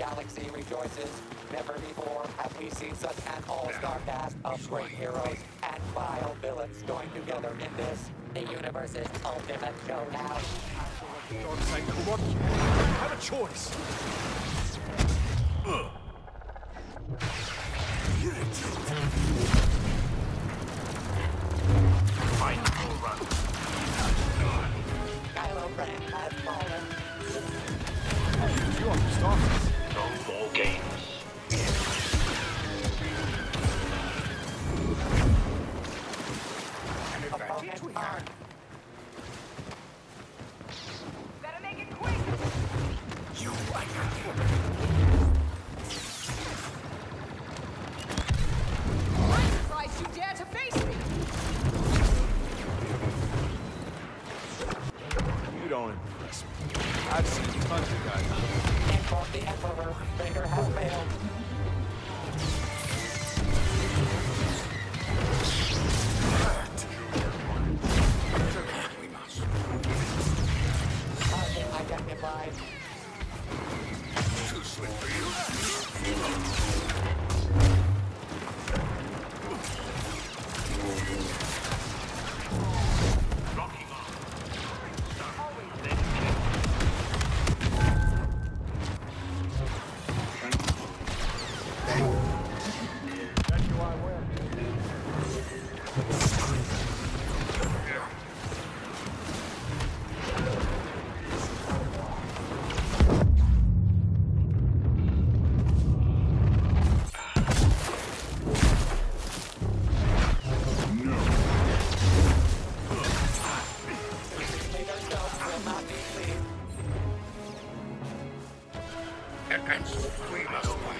galaxy rejoices. Never before have we seen such an all-star cast of great heroes and vile villains joined together in this, the universe's ultimate showdown. For God's sake, come on. Have a choice. Final run. Kylo Ren has fallen. You are the starters. No more games. Opponent marked. Better make it quick! You are I'm surprised you dare to face me! You don't impress me. I've seen tons of guys. Inform the Emperor. Vader has failed. We must. Target identified. Too slick for you. Locking on. Always then. Bet you I will. Vader stones will not be clean. And so we must fight.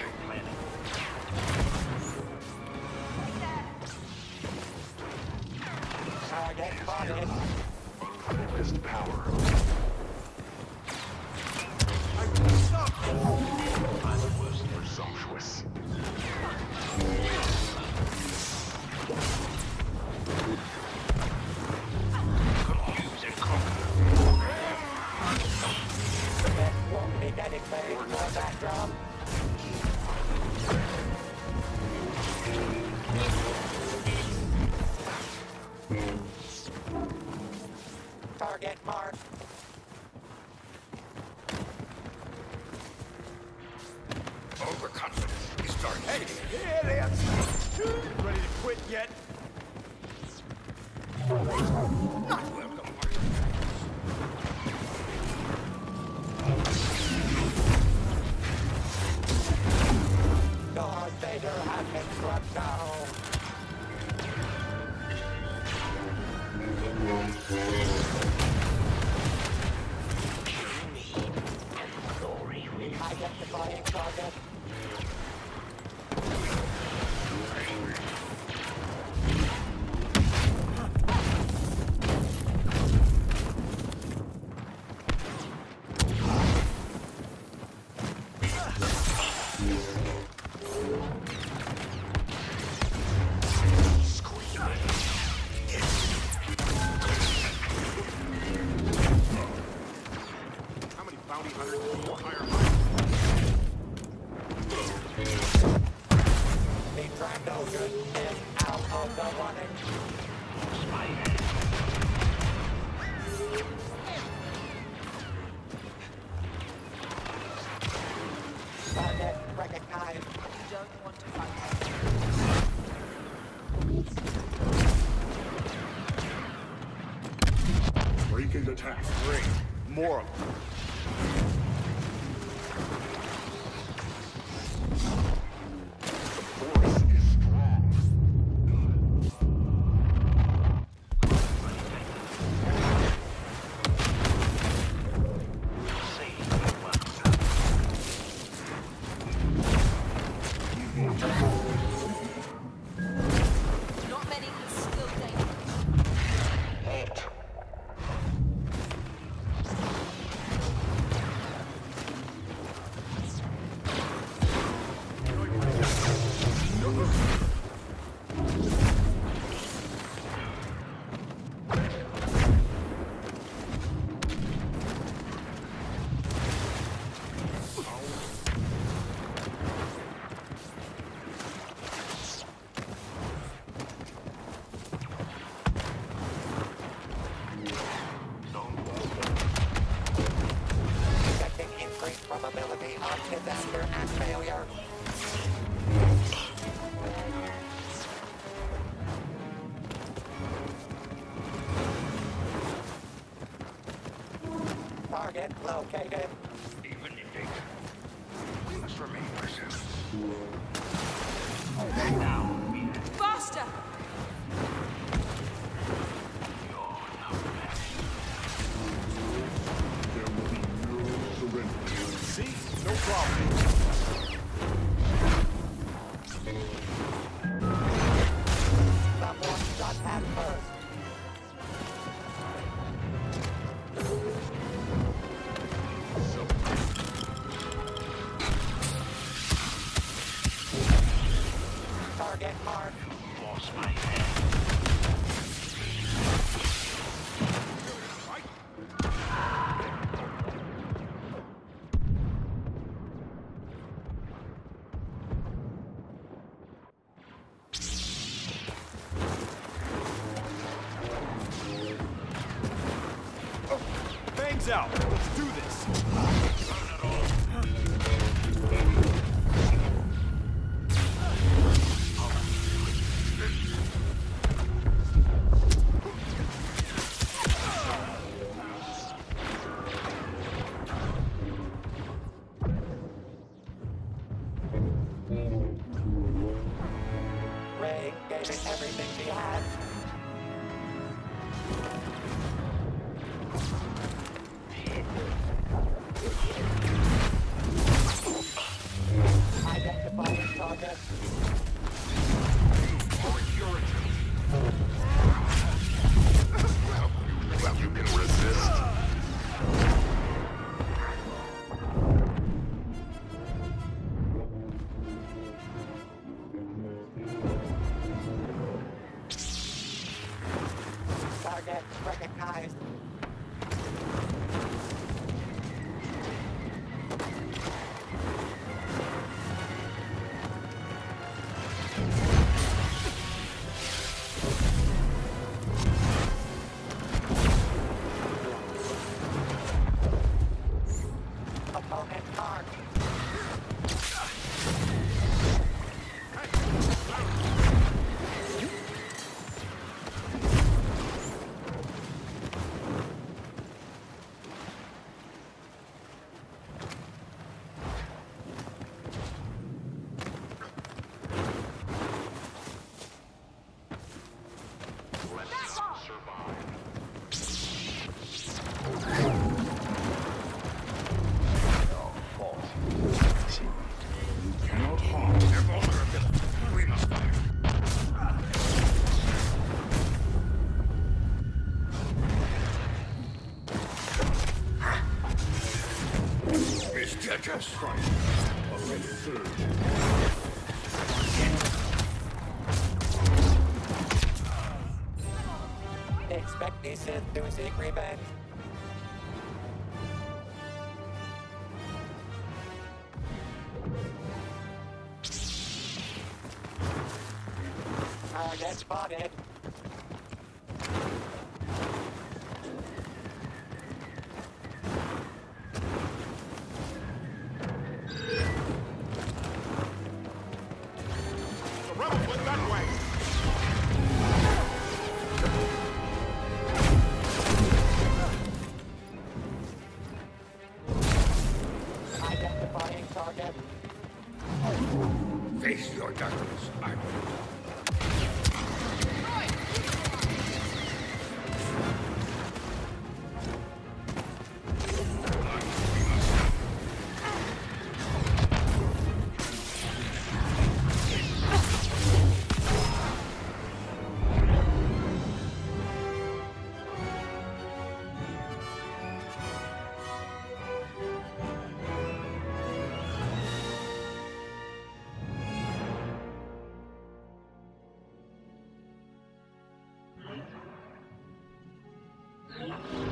Target spotted. Greatest power. I'm worse than presumptuous. Confuse and conquer. The best won't be getting paid for that drum. Target marked. Overconfidence is dark. Hey, idiots! Ready to quit yet? Not welcome. Darth Vader has been struck down. Glory will Identifying target. How many bounty hunters do you hire? The Trandoshan is out of the running. Target recognized. You don't want to fight. break and attack. Great. More of them. The force is strong. Not many can still dangerous. of disaster and failure. Target located. Eliminate. We must remain ourselves. Faster! There will be no surrender. See? No problem. Someone shot at first. Target marked. Lost my head. Bangs out. Let's do this. Ray gave it everything she had. Identifying target. Well, you can resist. Target recognized. Opponent marked. Let's survive. You cannot harm their vulnerability. We must fight. Mr. Just Strike. A surge. Expect these Sith to seek revenge. Target spotted. The rebels went that way. Identifying target. Face your darkness. I'm Thank you.